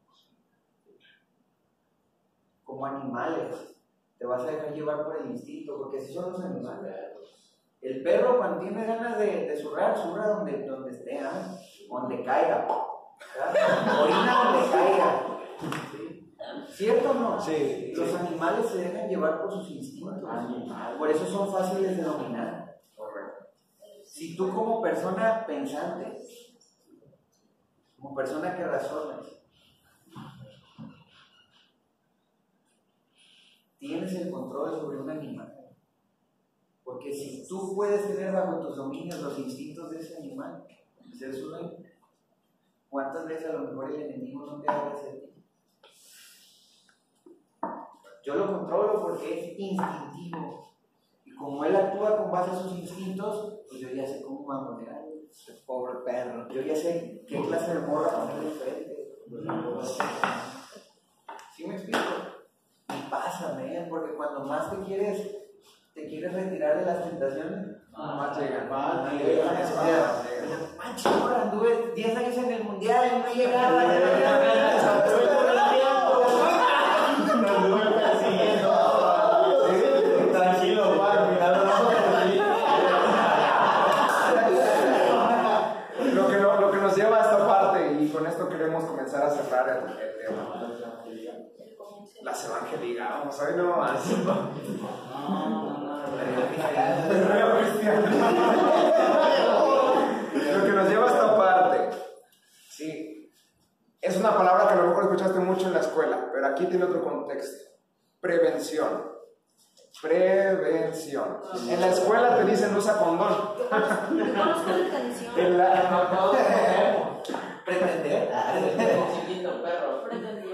Como animales, te vas a dejar llevar por el instinto, porque así son los animales. El perro cuando tiene ganas de zurrar, zurra donde esté, donde caiga. Orina donde caiga. ¿Cierto o no? Sí. Los animales se dejan llevar por sus instintos. Por eso son fáciles de dominar. Si tú como persona pensante, como persona que razonas, tienes el control sobre un animal. Porque si tú puedes tener bajo tus dominios los instintos de ese animal, ser su dueño, ¿cuántas veces a lo mejor el enemigo no te haga hacer ti? Yo lo controlo porque es instintivo. Y como él actúa con base a sus instintos, pues yo ya sé cómo mamonear. Pobre perro. Yo ya sé qué clase de morra poner enfrente. ¿Sí me explico? Y pásame, porque cuando más te quieres retirar de las tentaciones, Más llegan. manches, ahora anduve 10 años en el mundial y no llegaba. Tranquilo, Lo que nos lleva a esta parte, y con esto queremos comenzar a cerrar el tema. Las evangeligas, hoy no más. Lo que nos lleva a esta parte, sí, es una palabra que a lo mejor escuchaste mucho en la escuela, pero aquí tiene otro contexto. Prevención. Prevención. En la escuela te dicen usa condón. Conozco la intención. En la... Pretender. Chiquito perro.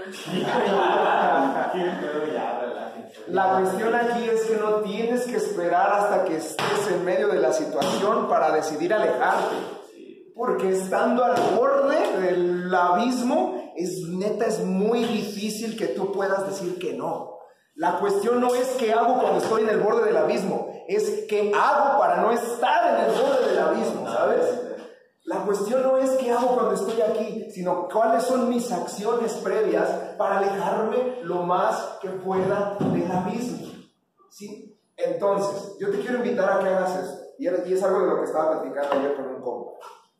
La cuestión aquí es que no tienes que esperar hasta que estés en medio de la situación para decidir alejarte. Porque estando al borde del abismo, es muy difícil que tú puedas decir que no. La cuestión no es qué hago cuando estoy en el borde del abismo, es qué hago para no estar en el borde del abismo, ¿sabes? La cuestión no es qué hago cuando estoy aquí, sino cuáles son mis acciones previas para alejarme lo más que pueda del abismo. ¿Sí? Entonces, yo te quiero invitar a que hagas esto. Y es algo de lo que estaba platicando ayer con un compa.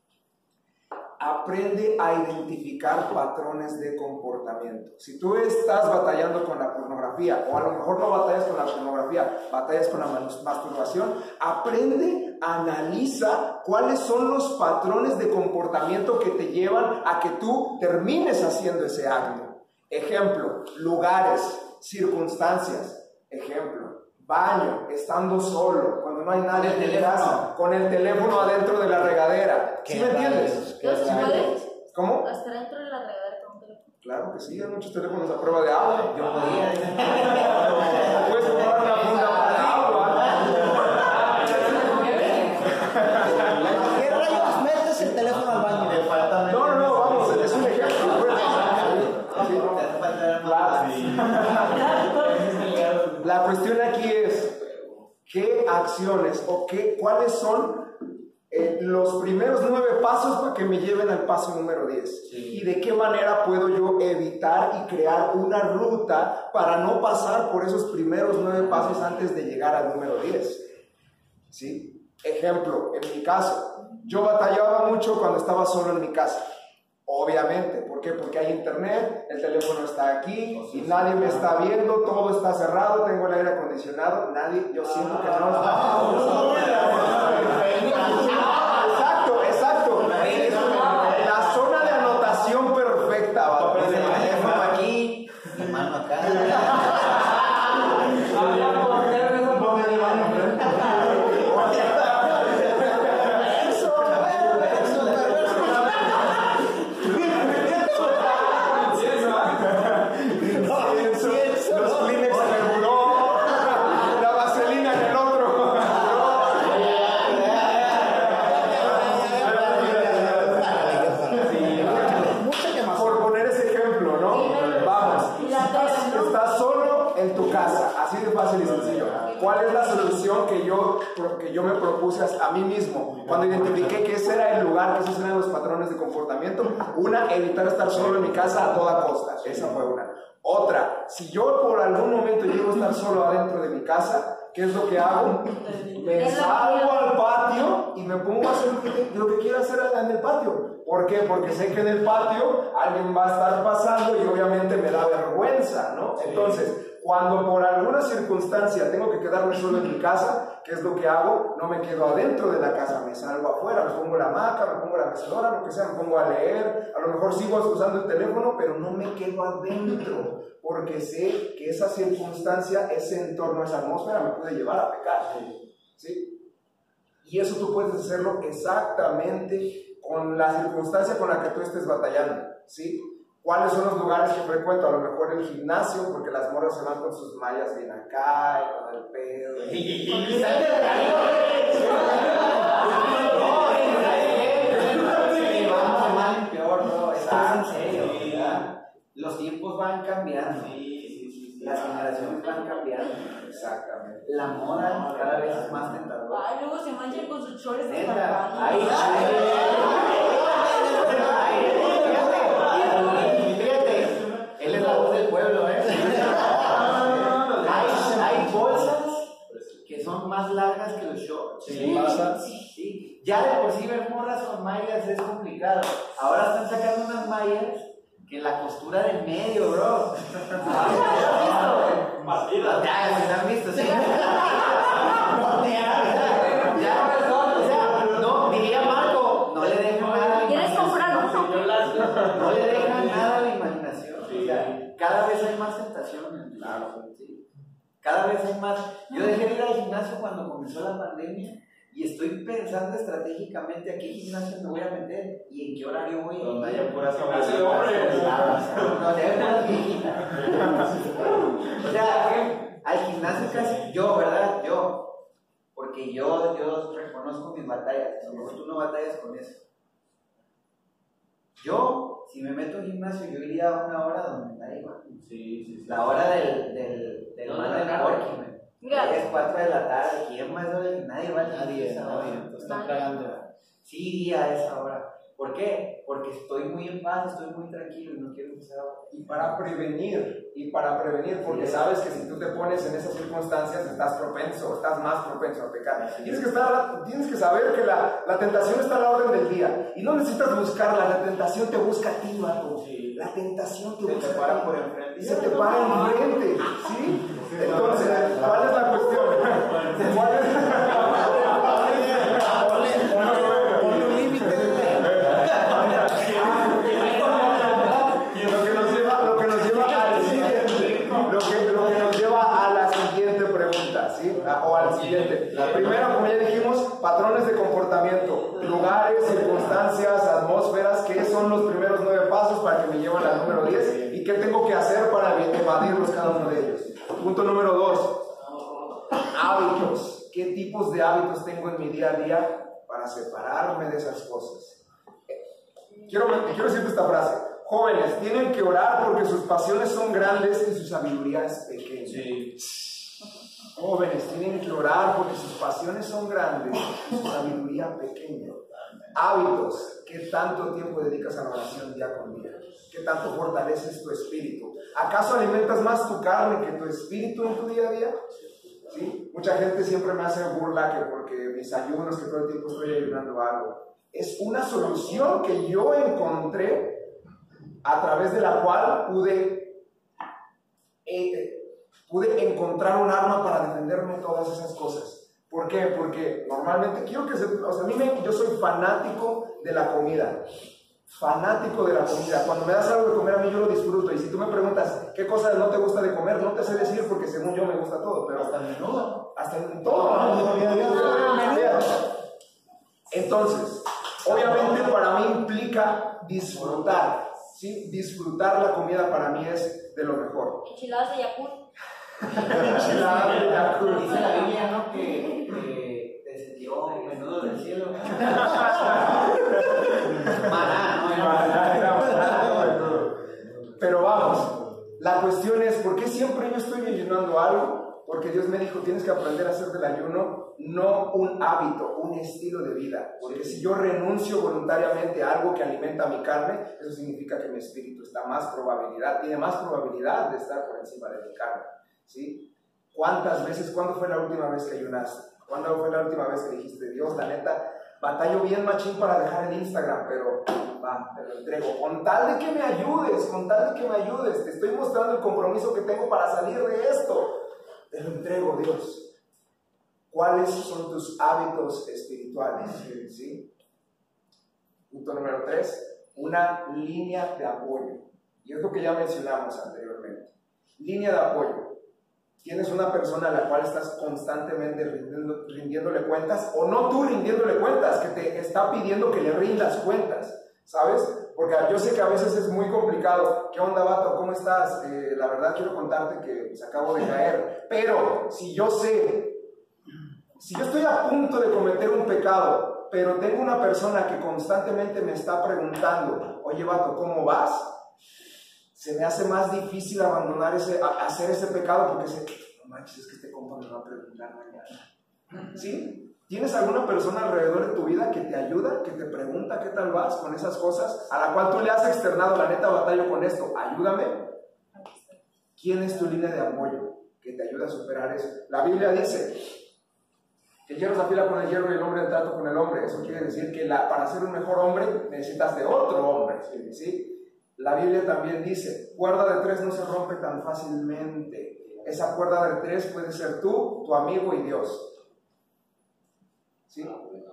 Aprende a identificar patrones de comportamiento. Si tú estás batallando con la pornografía, o a lo mejor no batallas con la pornografía, batallas con la masturbación, aprende, analiza cuáles son los patrones de comportamiento que te llevan a que tú termines haciendo ese acto. Ejemplo, lugares, circunstancias. Ejemplo, baño, estando solo, cuando no hay nadie en tu casa, con el teléfono adentro de la regadera. ¿Sí me entiendes? Entonces, ¿puedes ¿Cómo? estar dentro de la regadera con un teléfono? Claro que sí, hay muchos teléfonos a prueba de agua. Yo podía. Puedes comprar una funda para agua. ¿Qué rayos metes el teléfono al baño? No, vamos, es un ejemplo. La cuestión aquí es, ¿qué acciones o cuáles son los primeros 9 pasos para que me lleven al paso número 10. Sí. Y de qué manera puedo yo evitar y crear una ruta para no pasar por esos primeros 9 pasos antes de llegar al número 10. ¿Sí? Ejemplo, en mi caso, yo batallaba mucho cuando estaba solo en mi casa. Obviamente, ¿por qué? Porque hay internet, el teléfono está aquí y nadie me está viendo, todo está cerrado, tengo el aire acondicionado, yo siento que no Exacto. La zona de anotación perfecta, va. El teléfono aquí, mi mano acá. Los Kleenex en el buró, la vaselina en el otro. Por poner ese ejemplo, ¿no? Vamos, estás solo en tu casa, así de fácil y sencillo. ¿Cuál es la solución que yo me propuse a mí mismo cuando identifiqué que ese era el lugar, que esos eran los patrones de comportamiento? Una, evitar estar solo en mi casa a toda costa. Esa fue una. Otra, si yo por algún momento llego a estar solo adentro de mi casa, ¿qué es lo que hago? Me salgo al patio y me pongo a hacer lo que quiero hacer en el patio. ¿Por qué? Porque sé que en el patio alguien va a estar pasando y obviamente me da vergüenza, ¿no? Entonces, cuando por alguna circunstancia tengo que quedarme solo en mi casa, ¿qué es lo que hago? No me quedo adentro de la casa, me salgo afuera, me pongo la hamaca, me pongo la mecedora, lo que sea, me pongo a leer, a lo mejor sigo usando el teléfono, pero no me quedo adentro, porque sé que esa circunstancia, ese entorno, esa atmósfera me puede llevar a pecar, ¿sí? Y eso tú puedes hacerlo exactamente con la circunstancia con la que tú estés batallando, ¿sí? ¿Cuáles son los lugares que frecuento? A lo mejor el gimnasio, porque las morras se van con sus mallas bien acá y con el pedo. Vamos mal y peor, no, esto es en serio, ¿verdad? Los tiempos van cambiando, las generaciones van cambiando. Exactamente. La moda cada vez es más tentadora. Ay, luego se manchan con sus chores de Neta, Ay, fíjate, él es la voz del pueblo, ¿eh? Hay bolsas que son más largas que los shorts. Sí. Ya de por sí ver morras con mallas es complicado. Ahora están sacando unas mallas que la costura del medio, bro. Ya, ¿se han visto? Sí. No, diría Marco, no le dejan nada. ¿Quieres comprar uno? No le dejan nada a la imaginación. O sea, cada vez hay más tentaciones. Claro. Sí. Cada vez hay más. Yo dejé de ir al gimnasio cuando comenzó la pandemia y estoy pensando estratégicamente a qué gimnasio me voy a meter y en qué horario voy a ir. Donde haya puras Donde haya puras viejitas. O sea, al gimnasio casi yo, ¿verdad? Porque yo reconozco mis batallas. A lo mejor tú no batallas con eso. Yo, si me meto al gimnasio, yo iría a una hora donde nadie va. Sí. La hora del man del working, man. 3, 4 de la tarde. ¿Quién más hora? Nadie va a esa hora. Están tragando. Sí iría a esa hora. ¿Por qué? Porque estoy muy en paz, estoy muy tranquilo y no quiero empezar a... Y para prevenir, porque sabes que si tú te pones en esas circunstancias estás más propenso a pecar. Tienes que saber que la tentación está a la orden del día y no necesitas buscarla, la tentación te busca a ti, vato. La tentación te busca. Se te para por enfrente. Y se te para enfrente, ¿sí? Entonces, ¿cuál es la cuestión? ¿Cuál es? Ponle un límite. Lo que nos lleva a la siguiente pregunta, ¿sí? O al siguiente. Primero, como ya dijimos, patrones de comportamiento, lugares, circunstancias, atmósferas, que son los primeros 9 pasos para que me lleven al número 10 y qué tengo que hacer para evadirlos cada uno de ellos. Punto número 2, hábitos. ¿Qué tipos de hábitos tengo en mi día a día para separarme de esas cosas? Quiero decirte esta frase. Jóvenes, tienen que orar porque sus pasiones son grandes y su sabiduría es pequeña. Sí. Jóvenes, tienen que orar porque sus pasiones son grandes y su sabiduría día pequeño. Hábitos. ¿Qué tanto tiempo dedicas a la oración día con día? ¿Qué tanto fortaleces tu espíritu? ¿Acaso alimentas más tu carne que tu espíritu en tu día a día? ¿Sí? Mucha gente siempre me hace burla que porque mis ayunos, que todo el tiempo estoy ayunando algo. Es una solución que yo encontré a través de la cual pude encontrar un arma para defenderme de todas esas cosas. ¿Por qué? Porque normalmente quiero que yo soy fanático de la comida. Fanático de la comida. Cuando me das algo de comer a mí yo lo disfruto. Y si tú me preguntas qué cosas no te gusta de comer, no te sé decir porque según yo me gusta todo. Pero Hasta el menudo. hasta en todo. Entonces, obviamente para mí implica disfrutar. ¿Sí? Disfrutar la comida para mí es de lo mejor. Enchiladas de Yakut. Enchiladas de Yakut. Dice la Biblia, ¿no? Que descendió menudo del cielo. Pero vamos, la cuestión es, ¿por qué siempre yo estoy ayunando algo? Porque Dios me dijo, tienes que aprender a hacer del ayuno no un hábito, un estilo de vida. Porque si yo renuncio voluntariamente a algo que alimenta mi carne, eso significa que mi espíritu tiene más probabilidad de estar por encima de mi carne. ¿Sí? ¿Cuándo fue la última vez que ayunaste? ¿Cuándo fue la última vez que dijiste, Dios, la neta, batallo bien machín para dejar el Instagram, pero va, te lo entrego, con tal de que me ayudes, te estoy mostrando el compromiso que tengo para salir de esto, te lo entrego, Dios. ¿Cuáles son tus hábitos espirituales? ¿Sí? Punto número 3, una línea de apoyo, y es lo que ya mencionamos anteriormente. Línea de apoyo. ¿Tienes una persona a la cual estás constantemente rindiéndole cuentas? O no tú rindiéndole cuentas, que te está pidiendo que le rindas cuentas, ¿sabes? Porque yo sé que a veces es muy complicado. ¿Qué onda, vato? ¿Cómo estás? La verdad quiero contarte que pues, acabo de caer. Pero si yo estoy a punto de cometer un pecado, pero tengo una persona que constantemente me está preguntando, oye, vato, ¿cómo vas? Se me hace más difícil abandonar hacer ese pecado porque no manches, es que este compa me va a preguntar mañana. ¿Sí? ¿Tienes alguna persona alrededor de tu vida que te ayuda, que te pregunta qué tal vas con esas cosas, a la cual tú le has externado, la neta batallo con esto, ayúdame? ¿Quién es tu línea de apoyo que te ayuda a superar eso? La Biblia dice que el hierro se afila con el hierro y el hombre en trato con el hombre. Eso quiere decir que para ser un mejor hombre necesitas de otro hombre, ¿sí? La Biblia también dice, cuerda de 3 no se rompe tan fácilmente. Esa cuerda de 3 puede ser tú, tu amigo y Dios. ¿Sí?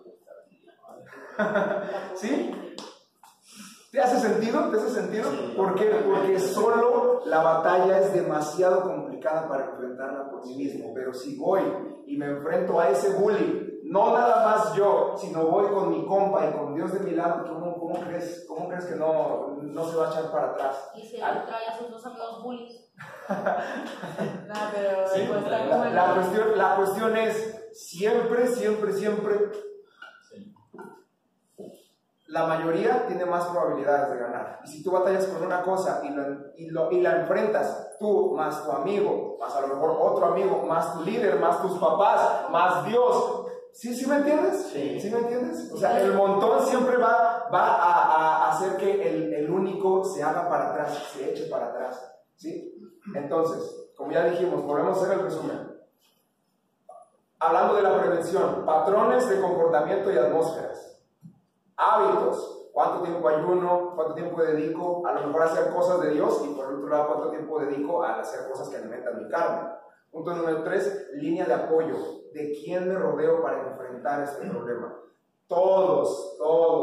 ¿Sí? ¿Te hace sentido? ¿Te hace sentido? ¿Por qué? Porque solo la batalla es demasiado complicada para enfrentarla por mí mismo. Pero si voy y me enfrento a ese bully, no nada más yo, sino voy con mi compa y con Dios de mi lado, ¿cómo crees que no se va a echar para atrás? Y se trae a sus dos amigos bullies. Pero Sí, pues, está como la cuestión es siempre, la mayoría tiene más probabilidades de ganar. Y si tú batallas con una cosa y la enfrentas tú, más tu amigo, más a lo mejor otro amigo, más tu líder, más tus papás, más Dios. ¿Sí me entiendes? ¿Sí me entiendes? O sea, el montón siempre va a hacer que el único se haga para atrás, se eche para atrás. ¿Sí? Entonces, como ya dijimos, volvemos a hacer el resumen. Hablando de la prevención, patrones de comportamiento y atmósferas. Hábitos, cuánto tiempo ayuno, cuánto tiempo dedico a lo mejor a hacer cosas de Dios y por otro lado cuánto tiempo dedico a hacer cosas que alimentan mi carne. Punto número 3, línea de apoyo. ¿De quién me rodeo para enfrentar este problema? Todos,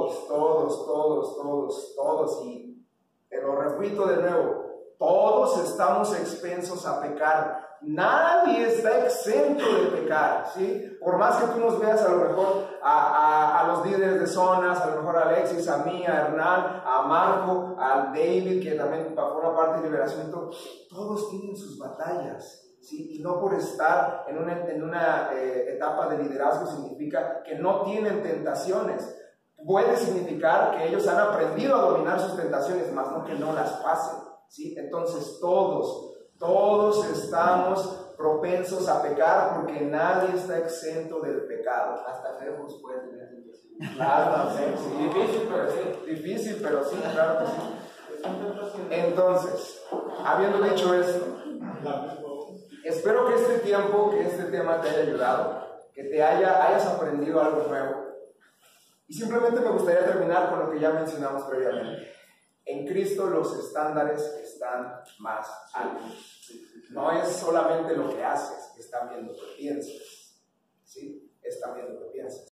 y te lo repito de nuevo, todos estamos expensos a pecar. Nadie está exento de pecar, ¿sí? Por más que tú nos veas a lo mejor a los líderes de zonas, a lo mejor a Alexis, a mí, a Hernán, a Marco, a David, que también forma parte de Liberación, todos tienen sus batallas, ¿sí? Y no por estar en una etapa de liderazgo significa que no tienen tentaciones. Puede significar que ellos han aprendido a dominar sus tentaciones, más no que no las pasen, ¿sí? Entonces todos estamos propensos a pecar porque nadie está exento del pecado. Hasta feos puede tener tentación. Claro, sí. Difícil, pero sí. Difícil, pero sí, claro que sí. Entonces, habiendo dicho esto, espero que este tiempo, que este tema te haya ayudado, que te hayas aprendido algo nuevo. Y simplemente me gustaría terminar con lo que ya mencionamos previamente. En Cristo los estándares están más altos. No es solamente lo que haces, es también lo que piensas. ¿Sí? Es también lo que piensas.